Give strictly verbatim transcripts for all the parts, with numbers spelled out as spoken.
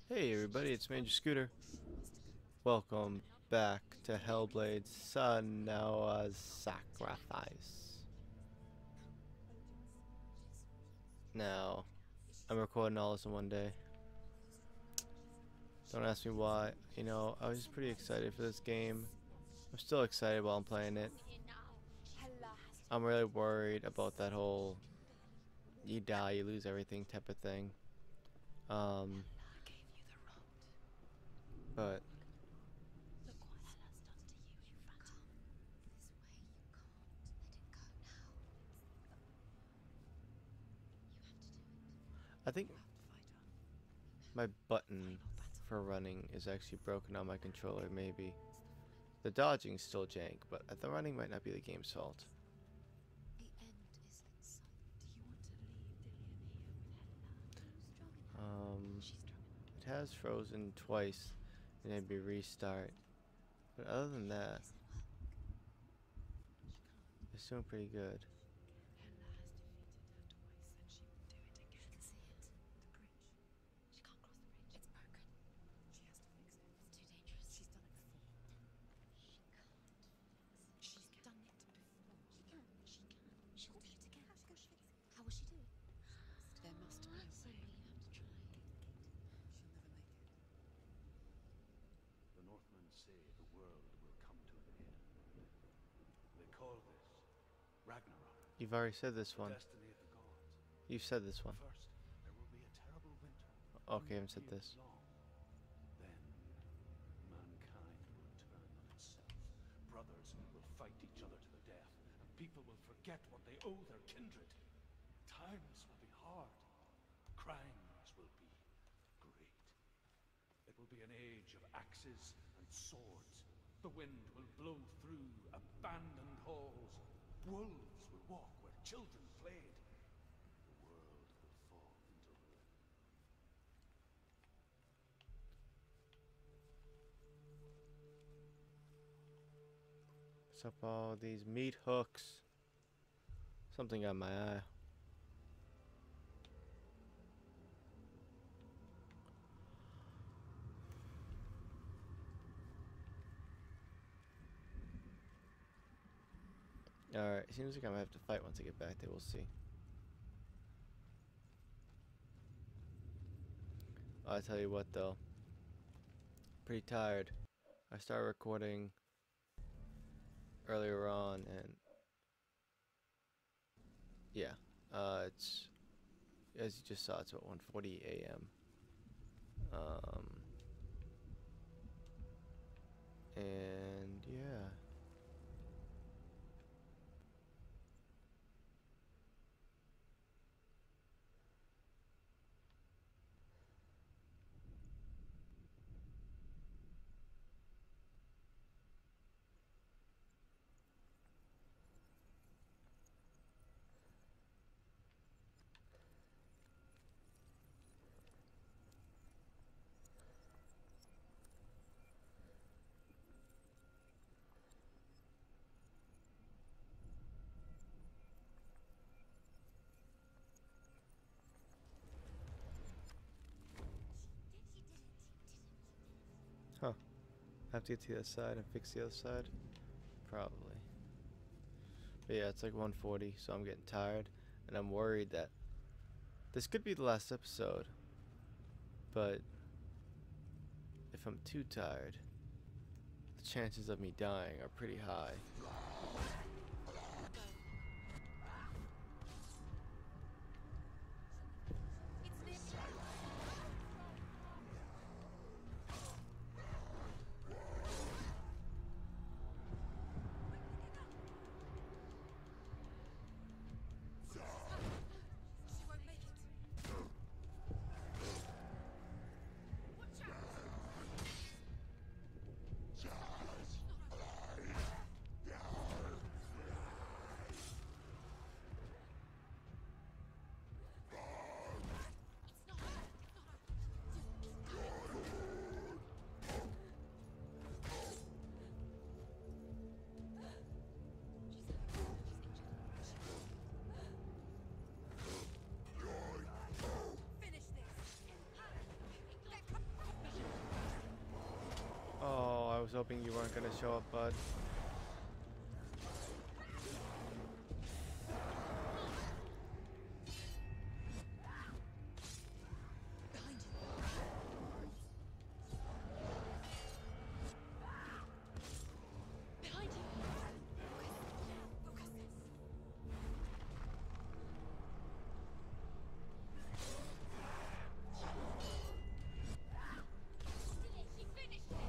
Hey everybody, it's Major Scooter. Welcome back to Hellblade Senua's Sacrifice. Now, I'm recording all this in one day. Don't ask me why. You know, I was just pretty excited for this game. I'm still excited while I'm playing it. I'm really worried about that whole you die, you lose everything type of thing. Um, but I think my button for running is actually broken on my controller, maybe. The dodging's still jank, but the running might not be the game's fault. Um, it has frozen twice and it'd be restart. But other than that, it's doing pretty good. The Northmen say the world will come to an end. They call this Ragnarok, You've already said this the one. destiny of the gods. You've said this one. First, there will be a terrible winter. Okay, I haven't hundred said this. years long. Then, mankind will turn on itself. Brothers will fight each other to the death, and people will forget what they owe their kindred. Times will be hard. Crimes will be great. It will be an age of axes and swords. The wind will blow through abandoned halls. Wolves will walk where children played. The world will fall into ruin. What's up all these meat hooks? Something got my eye. Alright, seems like I'm gonna have to fight once I get back there, we'll see. I'll tell you what though. Pretty tired. I started recording earlier on and yeah, uh, it's as you just saw, it's about one forty a m Um, and yeah. Huh. Have to get to the other side and fix the other side? Probably. But yeah, it's like one forty, so I'm getting tired. And I'm worried that this could be the last episode. But if I'm too tired, the chances of me dying are pretty high. hoping you weren't gonna show up, bud. Behind you. Behind you. Focus. Focus. She finished it.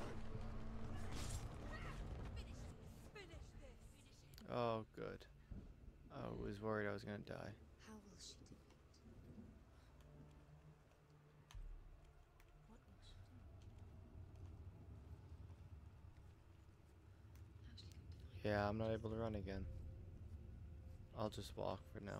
Finish this. Oh, good. I was worried I was gonna die. How will she do it? What will she do? How's she going to find Yeah, I'm not able to run again. I'll just walk for now.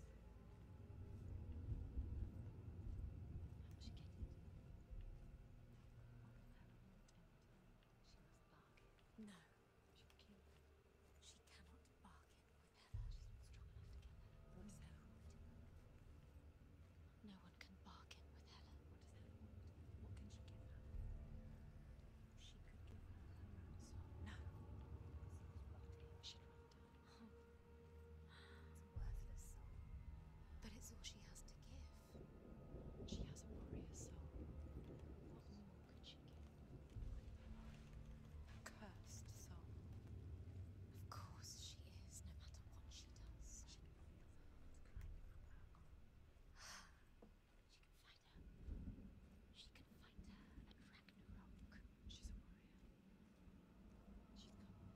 How will she get it? What will Hela want him to do? She must bargain. No. She'll kill her. She cannot bargain with Hela. She's not strong enough to kill her. What does Hela want? No one can bargain with Hela. What does Hela want? What can she give her? She could give her her own soul. No. Soul's rotting. She'd rather die. It's a worthless soul. But it's all she has to give. She has a warrior soul. What more could she give? A cursed soul. Of course she is, no matter what she does. She feels her heart climbing up her arm. She can fight her. She can fight her at Ragnarok. She's a warrior. She's come this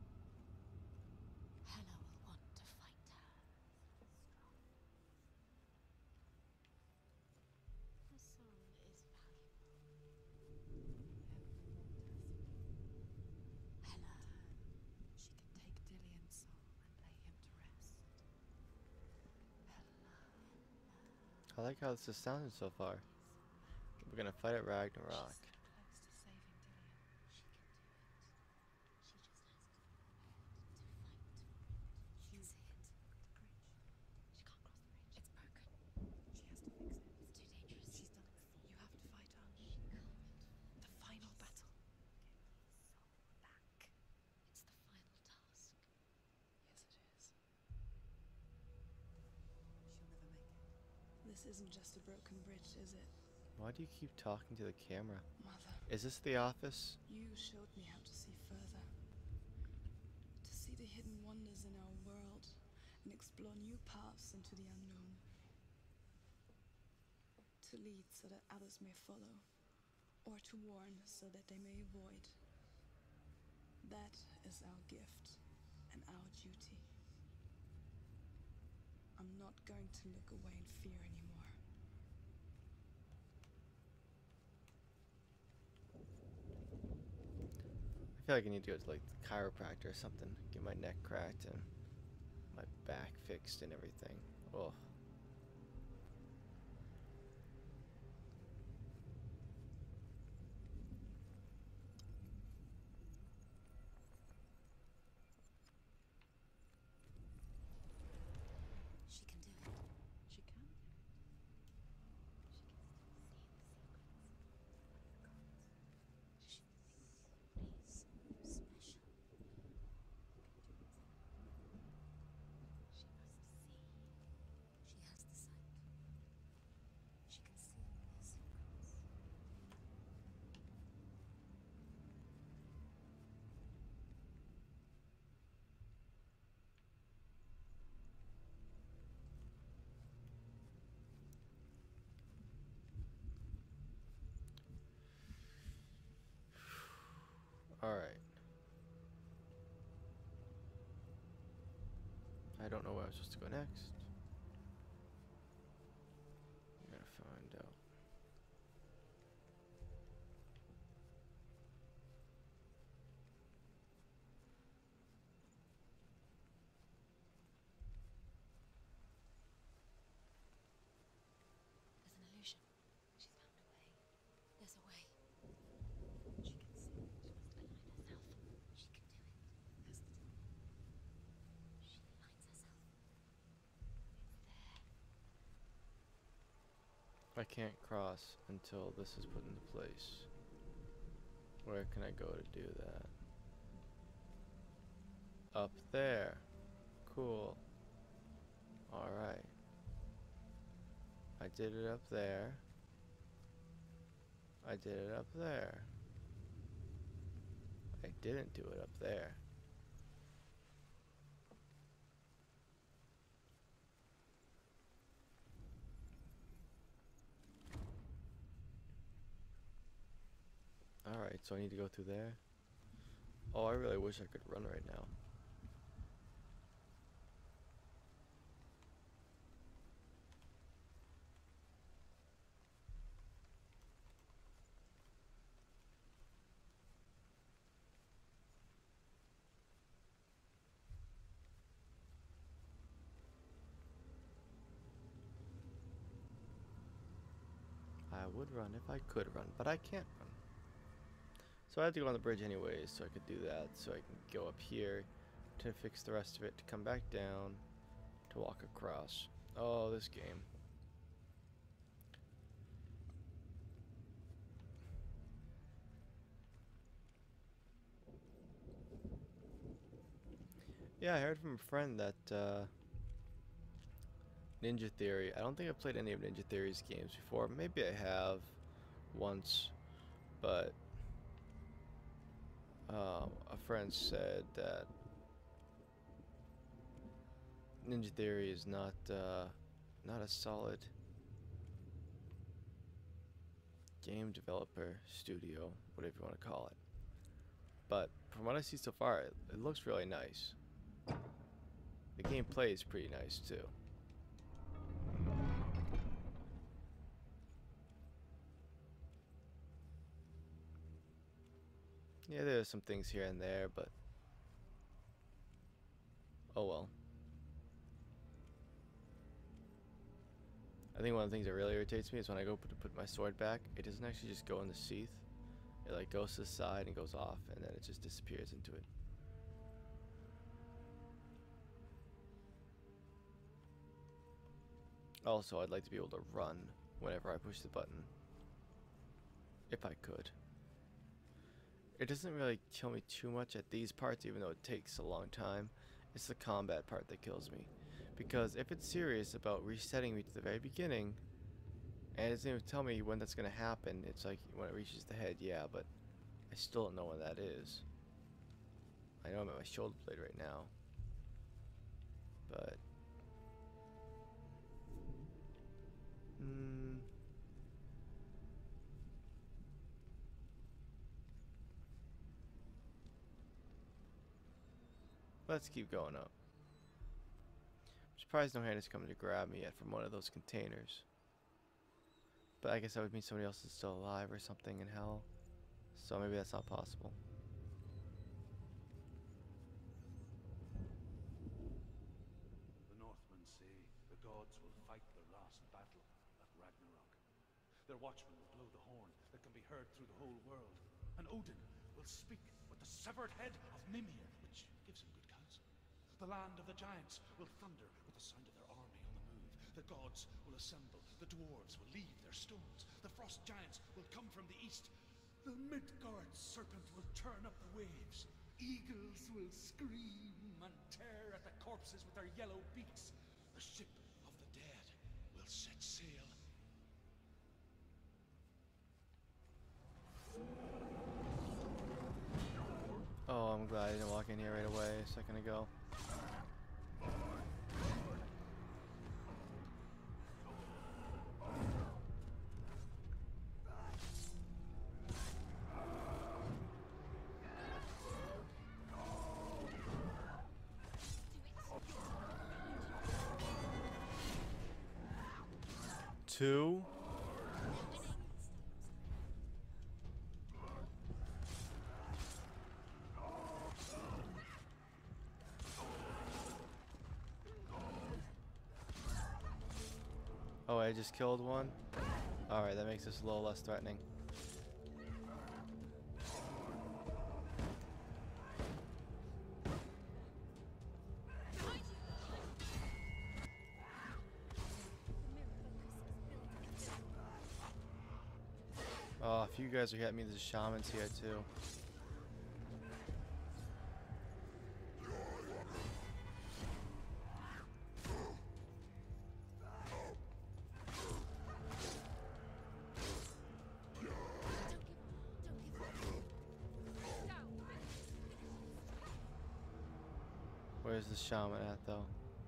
far. Hela will want to fight her. Strong. Her soul is valuable. Hela. She can take Dillion's soul and lay him to rest. Hela. I like how this is sounding so far. We're gonna fight at Ragnarok. She's so close to saving Dillion. She can do it. She just has to be prepared to fight for it. She can see it. Look at the bridge. She can't cross the bridge. It's broken. She has to fix it. It's too dangerous. She's done it before. You have to fight her. She can't. The final battle. Get his soul back. It's the final task. Yes, it is. She'll never make it. This isn't just a broken bridge, is it? Why do you keep talking to the camera? Mother, Is this The Office? you showed me how to see further. To see the hidden wonders in our world and explore new paths into the unknown. To lead so that others may follow, or to warn so that they may avoid. That is our gift and our duty. I'm not going to look away in fear anymore. I feel like I need to go to like the chiropractor or something. Get my neck cracked and my back fixed and everything. Oh. She can do it. She can do it. She can still see the secrets of the gods. She thinks he's special. She must see. She has the sight. She can see all their secrets. Alright. I don't know where I'm supposed to go next. I'm gonna find out. There's an illusion. She's found a way. There's a way. She can see. She must align herself. She can do it. There's the door. She aligns herself. It's there. I can't cross until this is put into place. Where can I go to do that? Up there. Cool. Alright. I did it up there. I did it up there. I didn't do it up there. Alright, so I need to go through there. Oh, I really wish I could run right now. I would run if I could run, but I can't run. So I have to go on the bridge anyways, so I could do that, so I can go up here to fix the rest of it, to come back down, to walk across. Oh, this game. Yeah, I heard from a friend that uh, Ninja Theory, I don't think I've played any of Ninja Theory's games before. Maybe I have once, but Um, a friend said that Ninja Theory is not uh, not a solid game developer studio, whatever you want to call it. But from what I see so far, it, it looks really nice. The gameplay is pretty nice too. Yeah, there's some things here and there, but oh well. I think one of the things that really irritates me is when I go to put my sword back, it doesn't actually just go in the sheath. It like goes to the side and goes off, and then it just disappears into it. Also, I'd like to be able to run whenever I push the button. If I could. It doesn't really kill me too much at these parts, even though it takes a long time. It's the combat part that kills me. Because if it's serious about resetting me to the very beginning, and it doesn't even tell me when that's going to happen, it's like when it reaches the head, yeah, but I still don't know when that is. I know I'm at my shoulder blade right now. But... Hmm... Let's keep going up. I'm surprised no hand is coming to grab me yet from one of those containers. But I guess that would mean somebody else is still alive or something in hell. So maybe that's not possible. The Northmen say the gods will fight their last battle at Ragnarok. Their watchmen will blow the horn that can be heard through the whole world. And Odin will speak with the severed head of Mimir, which gives him good counsel. The land of the giants will thunder with the sound of their army on the move. The gods will assemble. The dwarves will leave their stones. The frost giants will come from the east. The Midgard serpent will turn up the waves. Eagles will scream and tear at the corpses with their yellow beaks. The ship of the dead will set sail. Oh, I'm glad I didn't walk in here right away a second ago. Two. Oh, I just killed one? Alright, that makes this a little less threatening. Oh, Oh, if you guys are hitting me, there's shamans here too. Where's the shaman at though?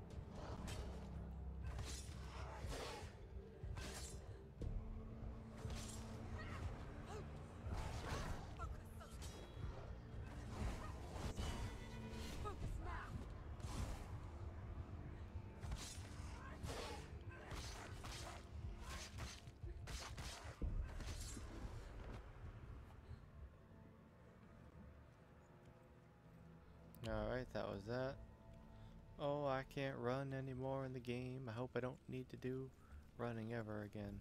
Alright, that was that. Oh, I can't run anymore in the game. I hope I don't need to do running ever again.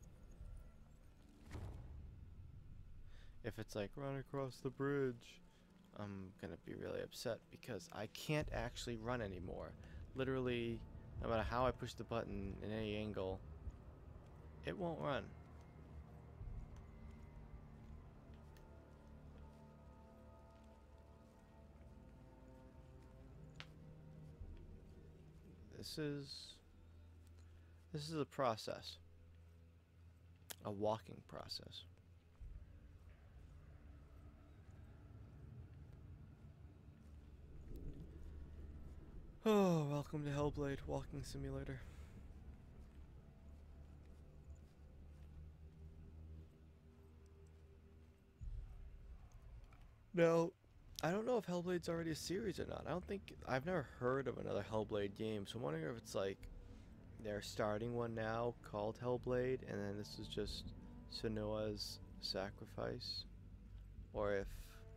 If it's like run across the bridge, I'm gonna be really upset because I can't actually run anymore. Literally, no matter how I push the button in any angle, it won't run. This is this is a process, a walking process. Oh, welcome to Hellblade Walking Simulator. Now, I don't know if Hellblade's already a series or not. I don't think I've never heard of another Hellblade game, so I'm wondering if it's like they're starting one now called Hellblade, and then this is just Senua's Sacrifice, or if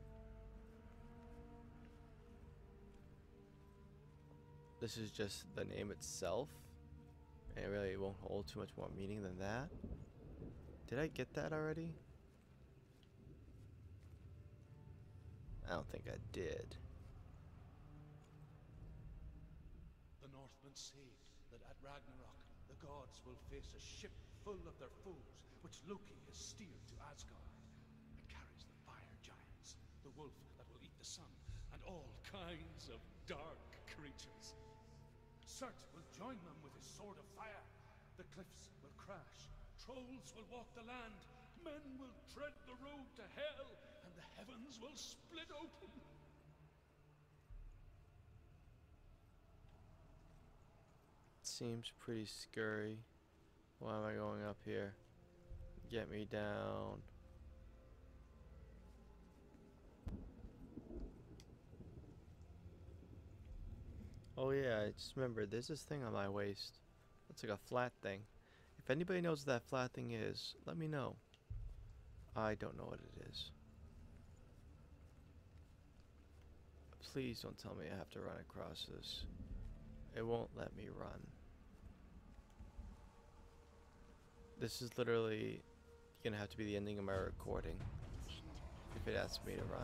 this is just the name itself, and it really won't hold too much more meaning than that. Did I get that already? I don't think I did. The Northmen say that at Ragnarok, the gods will face a ship full of their foes, which Loki has steered to Asgard. It carries the fire giants, the wolf that will eat the sun, and all kinds of dark creatures. Surt will join them with his sword of fire. The cliffs will crash, trolls will walk the land, men will tread the road to hell, and the heavens will split open. Seems pretty scary. Why am I going up here? Get me down. Oh yeah, I just remembered there's this thing on my waist. It's like a flat thing. If anybody knows what that flat thing is, let me know. I don't know what it is. Please don't tell me I have to run across this. It won't let me run. This is literally gonna have to be the ending of my recording if it asks me to run.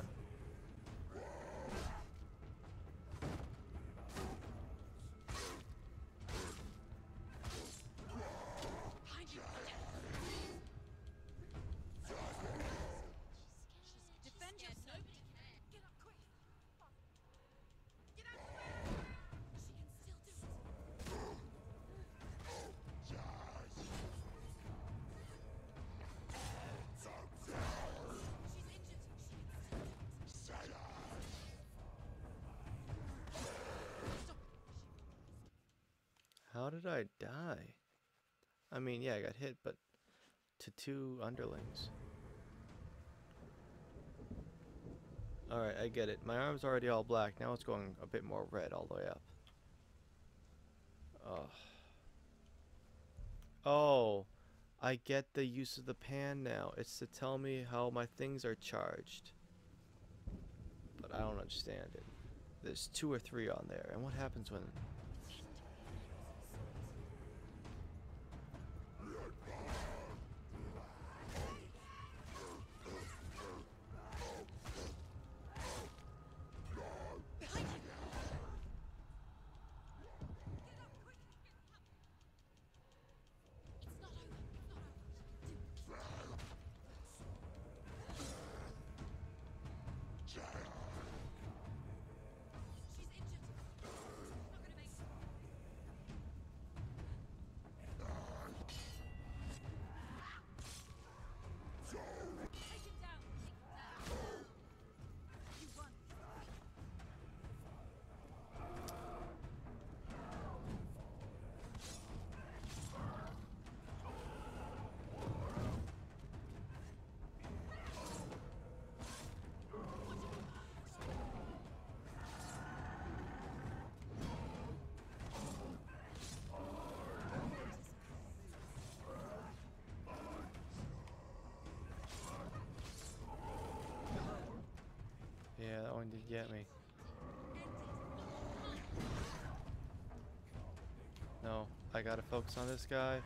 How did I die? I mean, yeah, I got hit, but to two underlings. Alright, I get it. My arm's already all black. Now it's going a bit more red all the way up. Ugh. Oh, I get the use of the pan now. It's to tell me how my things are charged. But I don't understand it. There's two or three on there. And what happens when... going to get me. No, I gotta focus on this guy.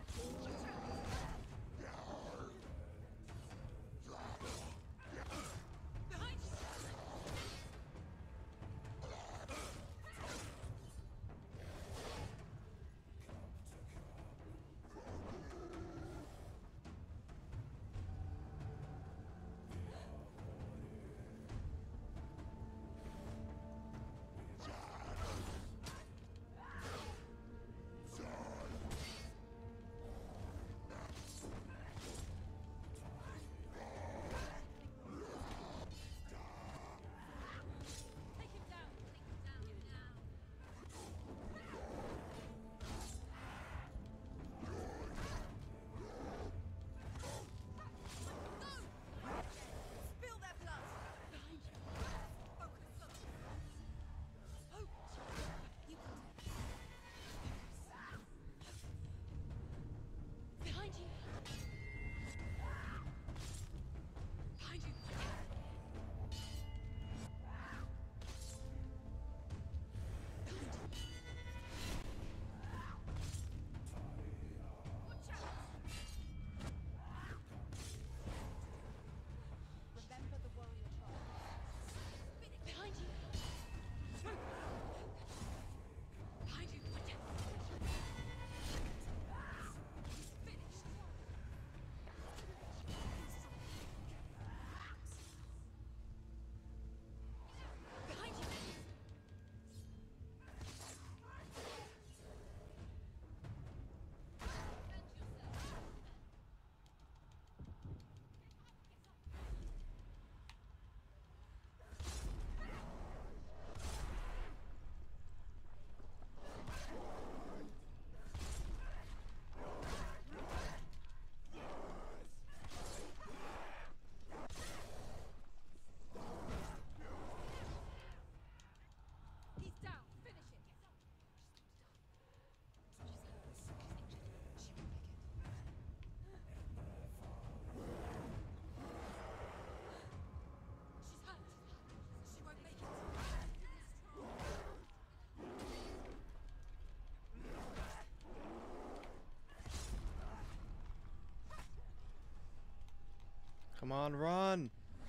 Come on, run!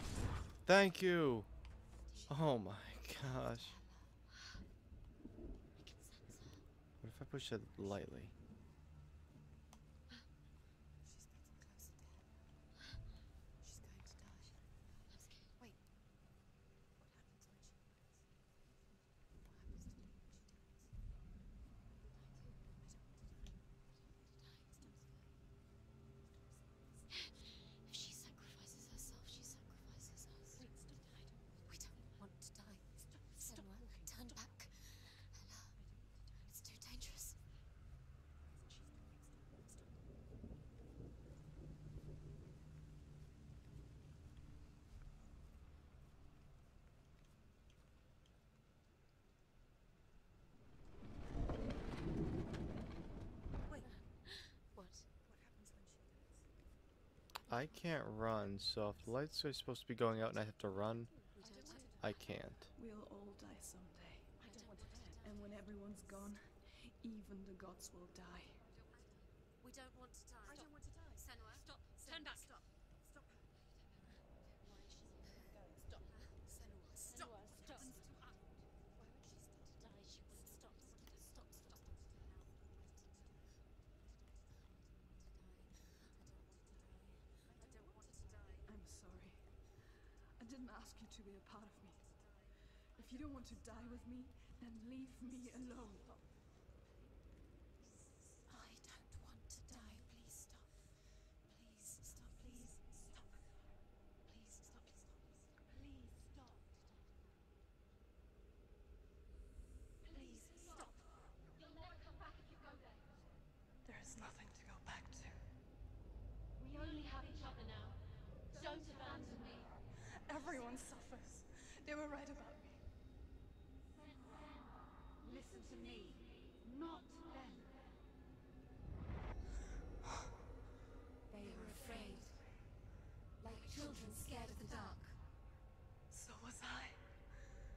Thank you! Oh my gosh. What if I push it lightly? If she sacrifices herself, she sacrifices us. We don't want to die. Senua, turn back. Ella, it's too dangerous. Wait, What? what happens when she dies? I can't run, so if the lights are supposed to be going out and I have to run, We don't want to die. I can't. We'll all die someday. I don't want to die. And when everyone's gone, even the gods will die. We don't want to die. I don't want to die. Senua, stop. Turn back. Stop. Stop her. Why is she going? Stop. Senua, stop. What happens to us? Why would she stop to die? She wouldn't stop. Stop, stop. I don't want to die. I'm sorry. I didn't ask you to be a part of me. If you don't want to die with me, then leave me alone. I don't want to die. Please stop. Please stop. Please stop. Please stop. Please stop. Please stop. You'll never come back if you go there. There is nothing to go back to. We only have each other now. Don't abandon me. Everyone suffers. They were right about me. Listen to me, not them. They are afraid, like children scared of the dark. So was I.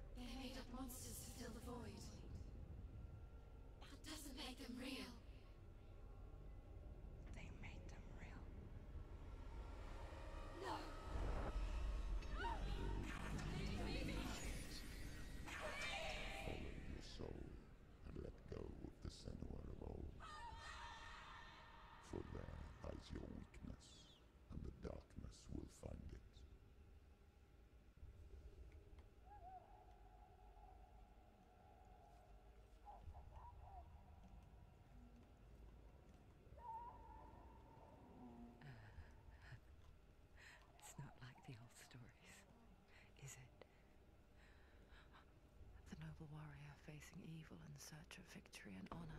noble warrior facing evil in search of victory and honor.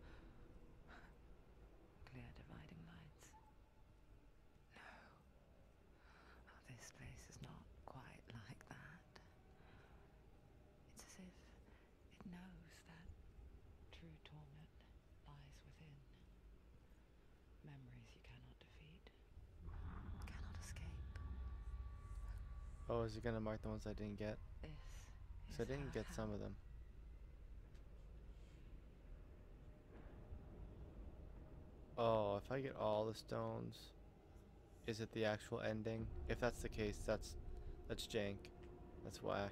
Clear dividing lines. No. Oh, this place is not quite like that. It's as if it knows that true torment lies within. Memories you cannot defeat, cannot escape. Oh, is he gonna mark the ones I didn't get? This So I is didn't her get some hell. of them. Oh, if I get all the stones, is it the actual ending? If that's the case, that's that's jank. That's whack.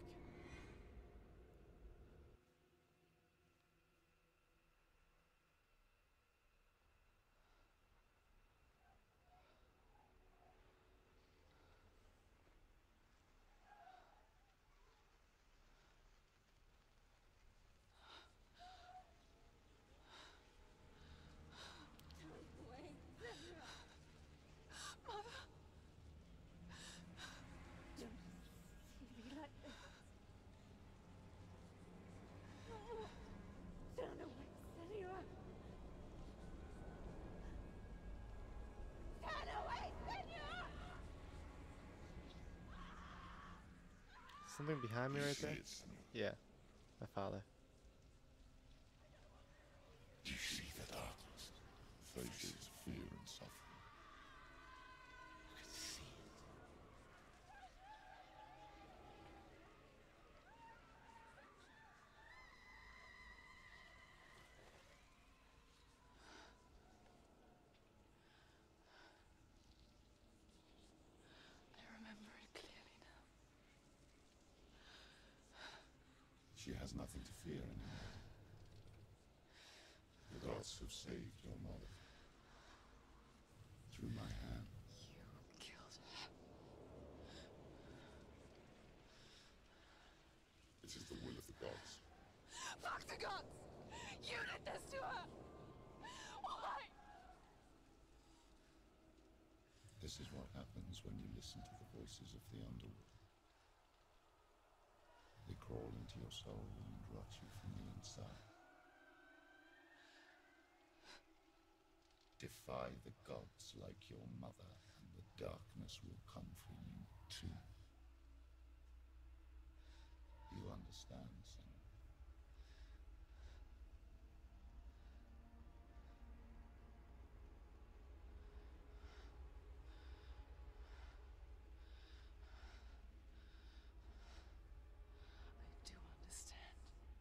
Wait, Senra. Mother. Don't see me like this. Turn away, Senra. Turn away, Senra. Something behind me right there? Yeah, my father. You see the darkness, faces of fear and suffering. You can see it. I remember it clearly now. She has nothing to fear anymore. The gods have saved your mother. Through my hand. You killed her. It is the will of the gods. Fuck the gods! You did this to her! Why? This is what happens when you listen to the voices of the underworld. They crawl into your soul and rot you from the inside. Defy the gods like your mother, and the darkness will come for you too. You understand, Senra? I do understand.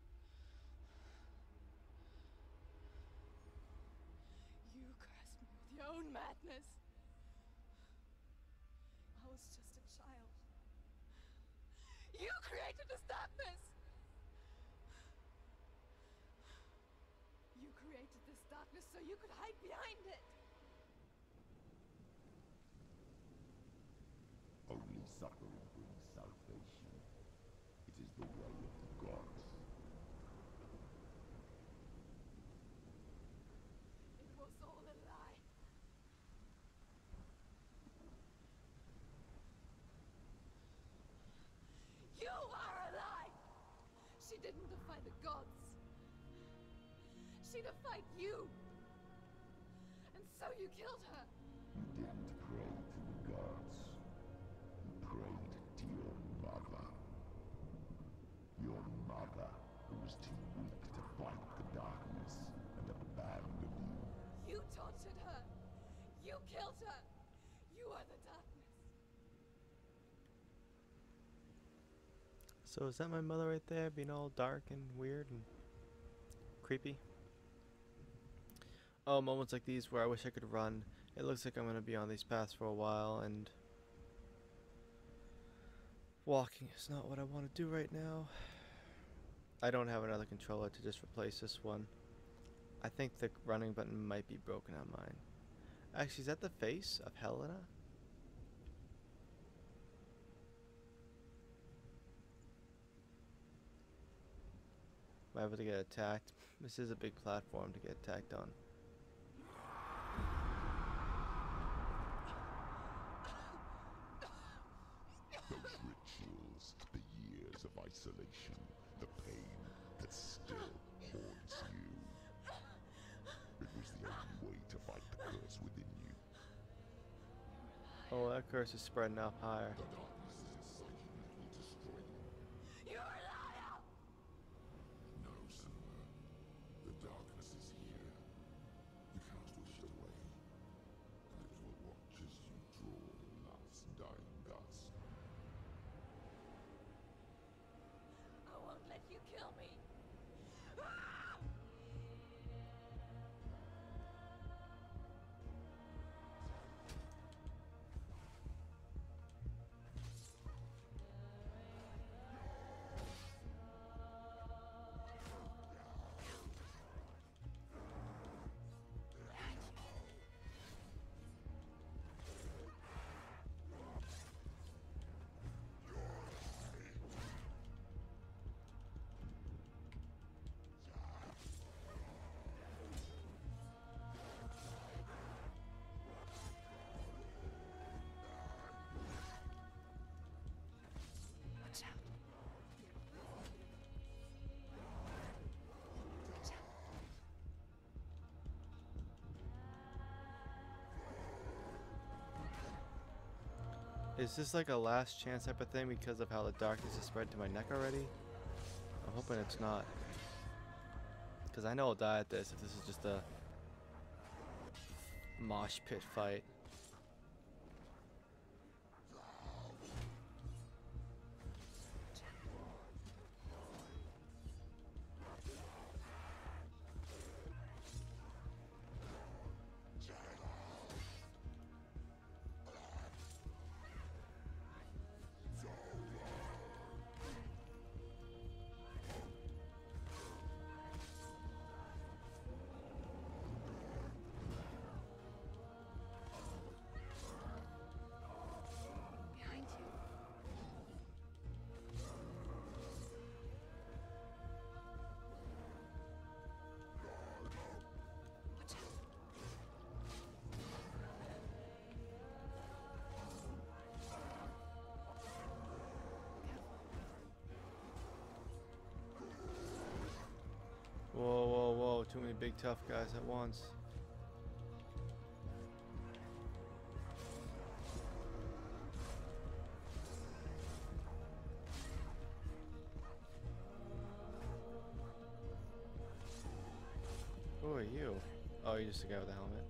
You cursed me with your own madness. I was just a child. You created this darkness! You created this darkness so you could hide behind it! Only suffering brings salvation. It is the way of the gods. It was all a lie. You are a lie! She didn't defy the gods. She defied you. And so you killed her. You didn't pray to the gods. You prayed to your mother. Your mother, who was too weak to fight the darkness and abandoned you. You tortured her. You killed her. You are the darkness. So is that my mother right there, being all dark and weird and creepy? Oh, moments like these where I wish I could run. It looks like I'm gonna be on these paths for a while, and walking is not what I want to do right now. I don't have another controller to just replace this one. I think the running button might be broken on mine. Actually, is that the face of Helena? Am I able to get attacked? This is a big platform to get attacked on. Those rituals, the years of isolation, the pain that still haunts you. It was the only way to fight the curse within you. Oh, that curse is spreading up higher. The darkness is inside you and it will destroy you. You're a liar! No, Senua. The darkness is here. You can't wish it away. And it will watch as you draw your last dying gasp. I won't let you kill me. Watch out. Is this like a last chance type of thing because of how the darkness is spread to my neck already? I'm hoping it's not. Because I know I'll die at this if this is just a mosh pit fight. Behind you. Watch out. Whoa, whoa, whoa. Too many big tough guys at once. Who are you? Oh, you're just a guy with a helmet.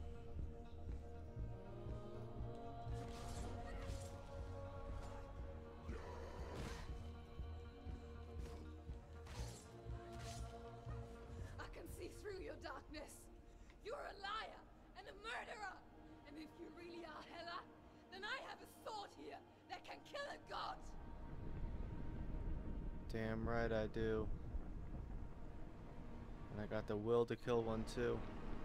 I can see through your darkness. You're a liar and a murderer. And if you really are Hela, then I have a sword here that can kill a god. Damn right I do. And I got the will to kill one too.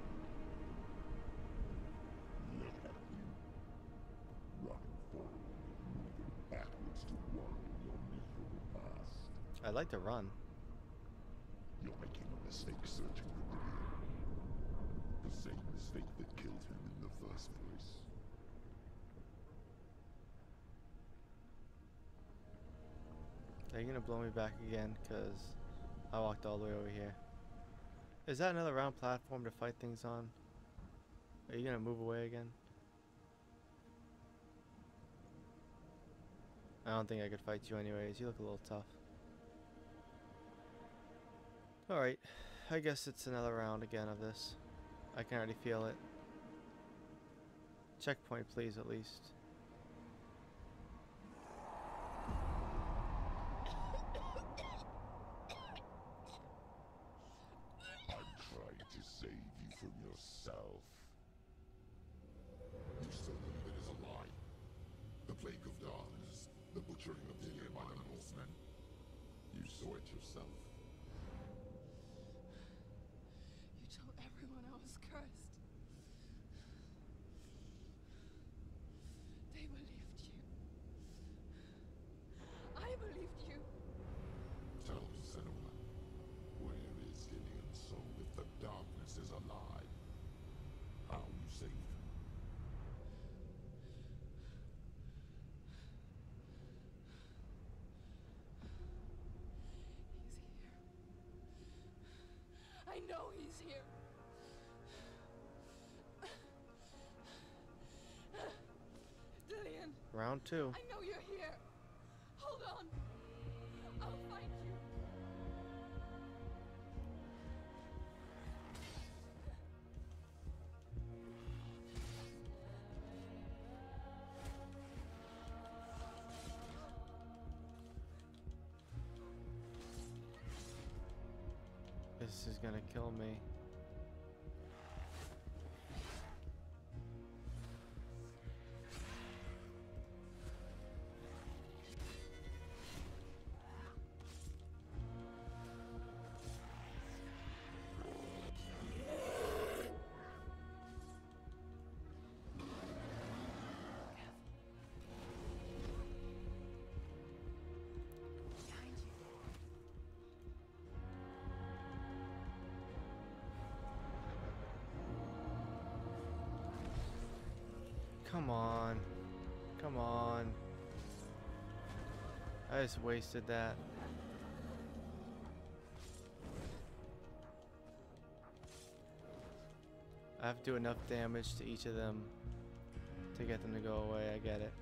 Look at you. Running forward, moving backwards to wallow in your miserable past. I'd like to run. You're making a mistake searching for Dillion. The same mistake that killed him in the first place. Are you gonna blow me back again? Cause I walked all the way over here. Is that another round platform to fight things on? Are you gonna move away again? I don't think I could fight you anyways. You look a little tough. Alright. I guess it's another round again of this. I can already feel it. Checkpoint, please, at least. I'm trying to save you from yourself. You still believe it is a lie? The plague of darkness, the butchering of Dillion by the Northmen. You saw it yourself. You told everyone I was cursed. They believed you. I believed you. Tell me, Senua, where is Dillion's soul if the darkness is alive? How you saved him? He's here. I know he's here. Dillion, Round two. I know you're here. Hold on. I'll find you. This is gonna kill me. Behind you. Come on. Come on. I just wasted that. I have to do enough damage to each of them to get them to go away. I get it.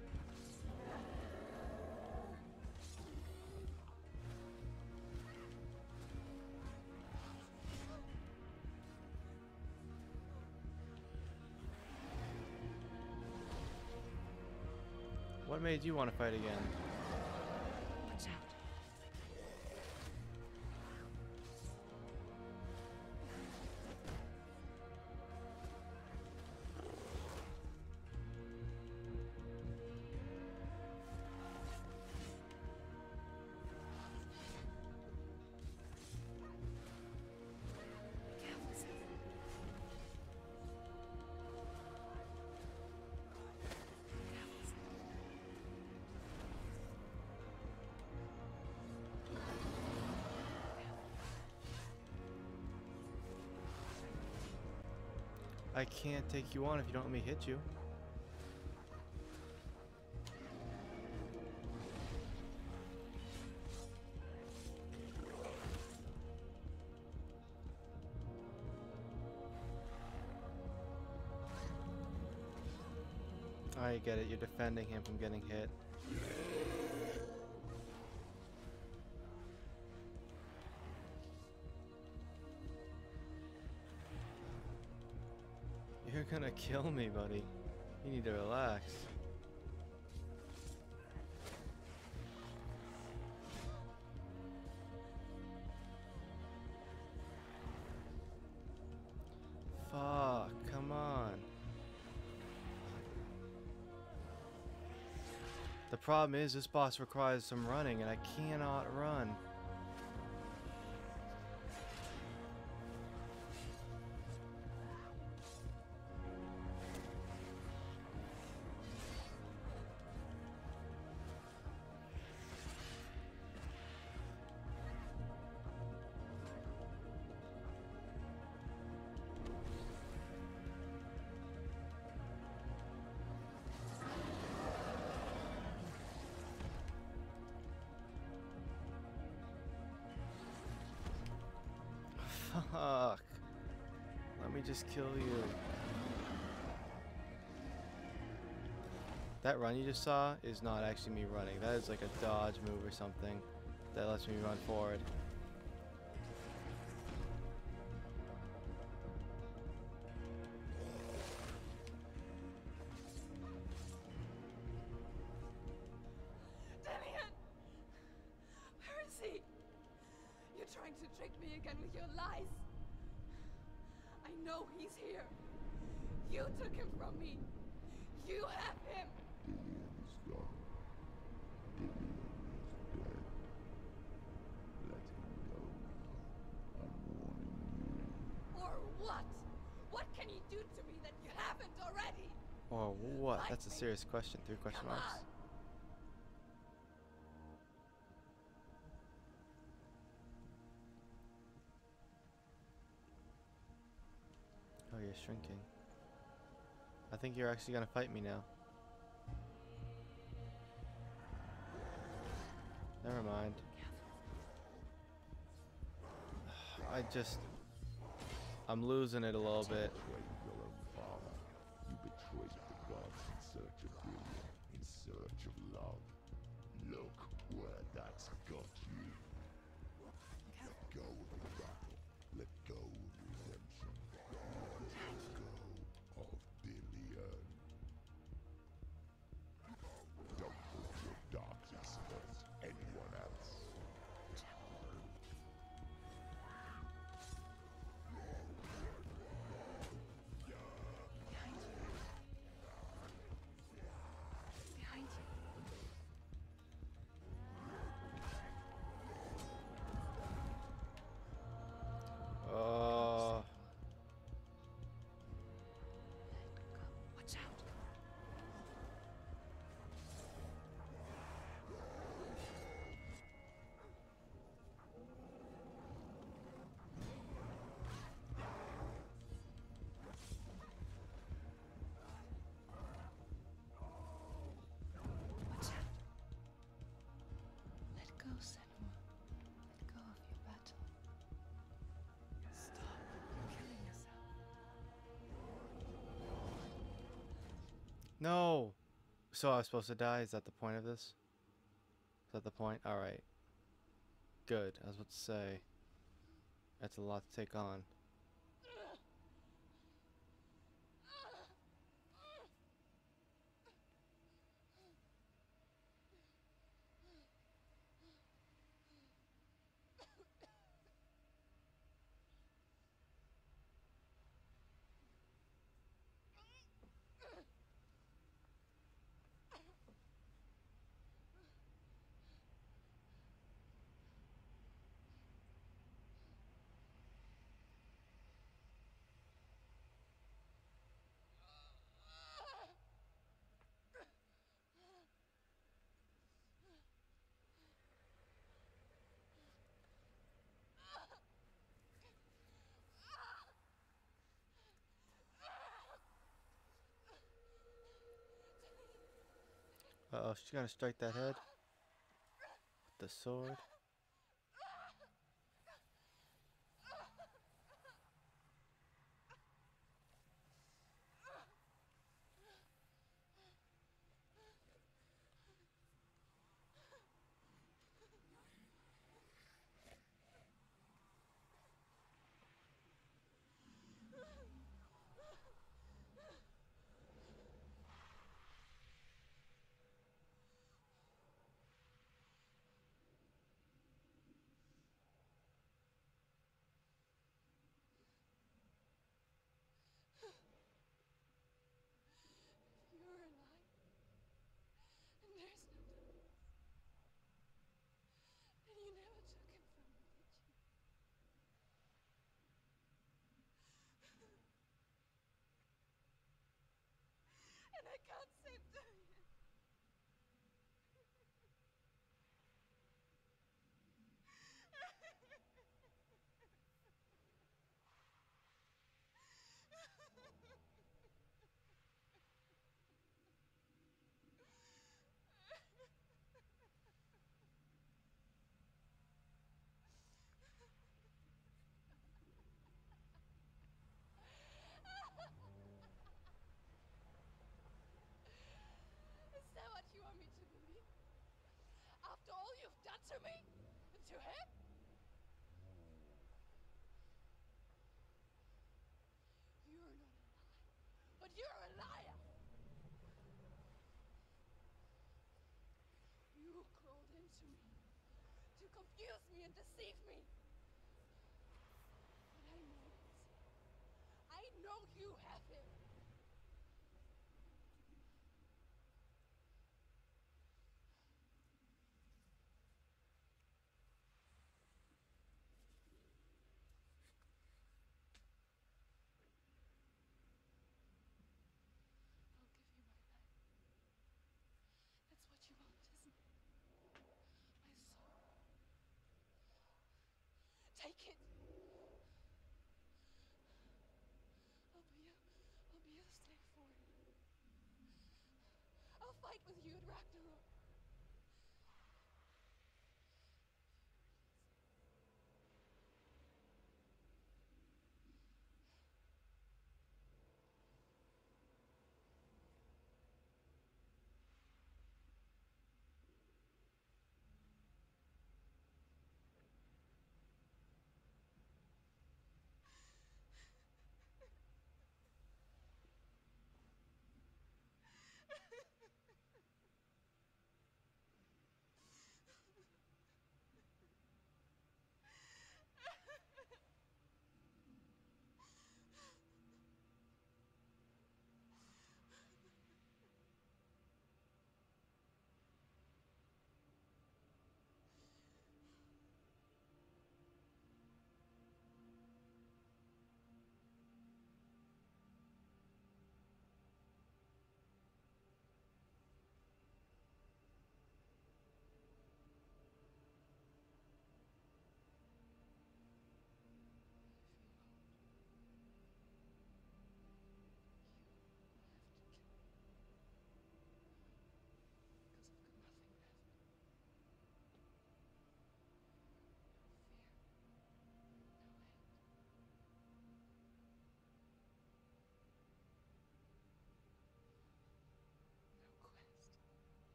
What made you want to fight again? Watch out. Careful, Seth. Careful, Seth. I can't take you on if you don't let me hit you. I get it, you're defending him from getting hit. You're gonna kill me, buddy. You need to relax. Fuck, come on. The problem is this boss requires some running and I cannot run. Fuck. Let me just kill you. That run you just saw is not actually me running. That is like a dodge move or something that lets me run forward. Dillion! Where is he? You're trying to trick me again with your lies. I know he's here. You took him from me. You have him. Dillion's gone. Dillion is dead. Let him go now. I'm warning you. Or what? What can you do to me that you haven't already? Or what? Fight That's a me. serious question. Three question Come marks. on. Oh, you're shrinking. I think you're actually gonna fight me now. Never mind. I just... I'm losing it a little bit. Betrayed your own father. You betrayed the gods in search of brilliance, in search of love. Look where that's got you. Let go of the battle. Let go of redemption. Let go of Billion. Don't put your darkness first anyone else. Behind you. Oh. Watch out. Watch out. Let go, Senua. Let go of your battle. Stop. You're killing yourself. No! So I was supposed to die? Is that the point of this? Is that the point? Alright. Good. I was about to say. That's a lot to take on. Uh oh, she's gonna strike that head with the sword. You're alive. And there's no darkness. And you never took him from me, did you? And I can't save Dorian. Is that what you want me to believe? After all you've done to me? And to him? You're not a lie, but you're a liar! You crawled into me to confuse me and deceive me. But I know it. I know you have him. I'll give you my life. That's what you want, isn't it? My soul. Take it. I'll be a, I'll be a slave for it. I'll fight with you at Ragnarok.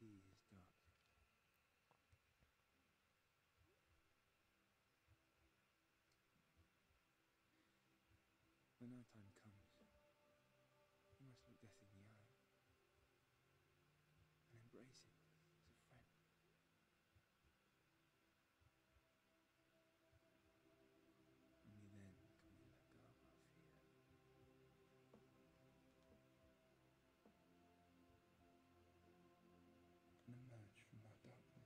sea is dark. When our time comes, you must look death in the eye and embrace it as a friend. Only then can we let go of our fear and emerge from our darkness.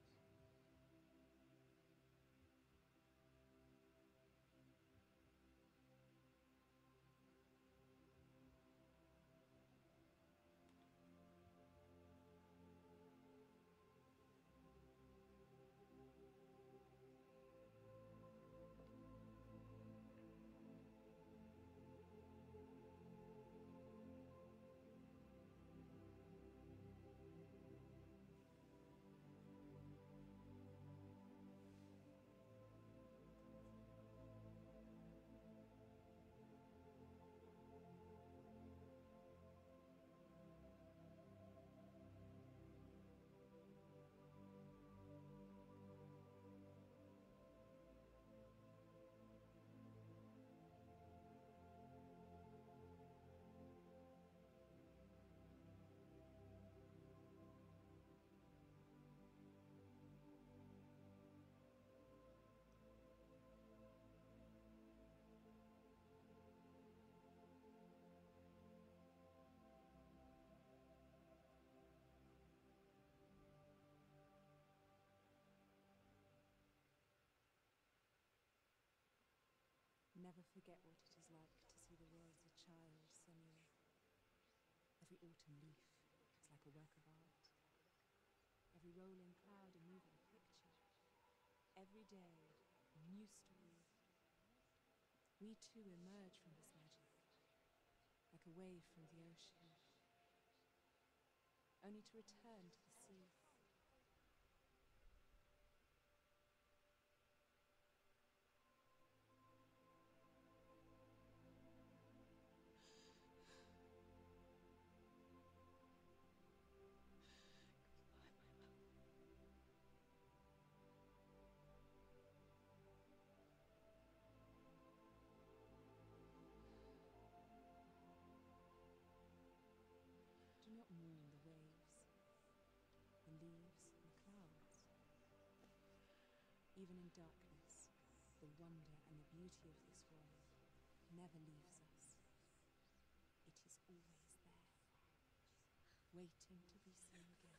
Never forget what it is like to see the world as a child, Senua. Every autumn leaf is like a work of art. Every rolling cloud a moving picture. Every day, a new story. We too emerge from this magic, like a wave from the ocean, only to return to the sea. Do not mourn the waves, the leaves, and the clouds. Even in darkness, the wonder and the beauty of this world never leaves us. It is always there, waiting to be seen again.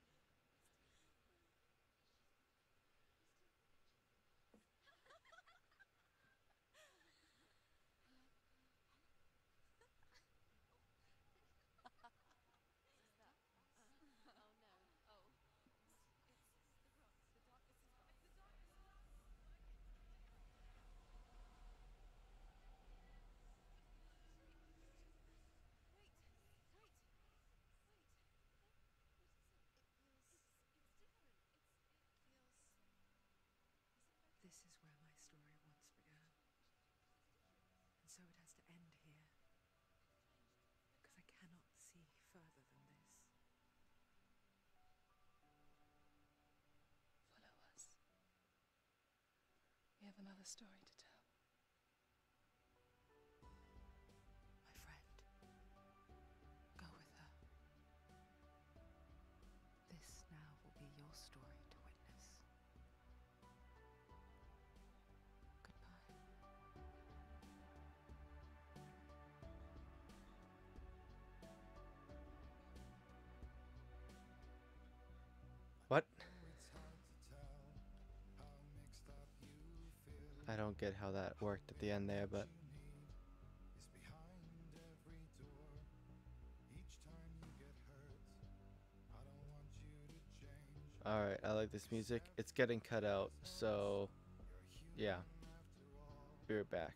This is where my story once began. And so it has to end here. Because I cannot see further than this. Follow us. We have another story to tell. My friend, go with her. This now will be your story to witness. Goodbye. What? I don't get how that worked at the end there, but alright, I like this music. It's getting cut out, so yeah. Be right back.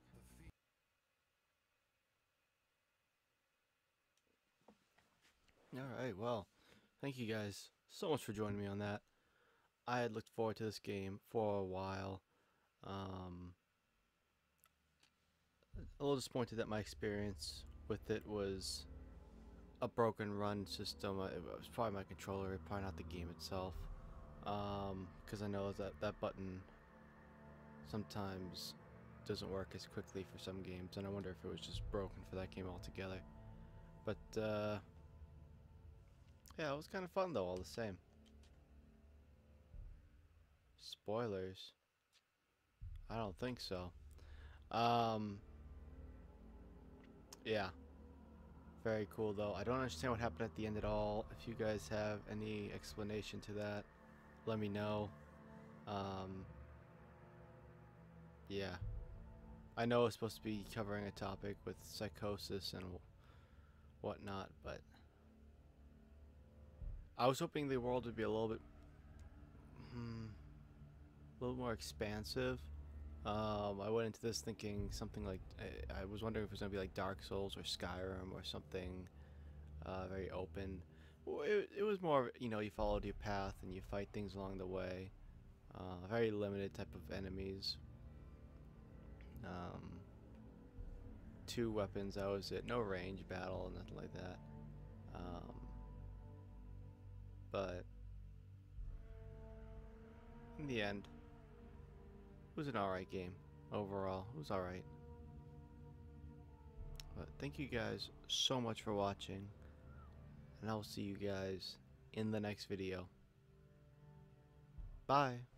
Alright, well, thank you guys so much for joining me on that. I had looked forward to this game for a while. Um, a little disappointed that my experience with it was a broken run system. Uh, It was probably my controller, probably not the game itself. Um, because I know that that button sometimes doesn't work as quickly for some games, and I wonder if it was just broken for that game altogether. But uh, yeah, it was kind of fun though, all the same. Spoilers? I don't think so. Um, yeah. Very cool though. I don't understand what happened at the end at all. If you guys have any explanation to that, let me know. Um, yeah. I know it's supposed to be covering a topic with psychosis and wh- whatnot, but I was hoping the world would be a little bit, hmm, a little more expansive. Um, I went into this thinking something like, I, I was wondering if it was going to be like Dark Souls or Skyrim or something uh, very open. Well, It, it was more, you know, you followed your path and you fight things along the way. Uh, very limited type of enemies. Um, two weapons, that was it. No range battle, nothing like that. Um, but in the end, it was an alright game overall. It was alright. But thank you guys so much for watching, and I'll see you guys in the next video. Bye.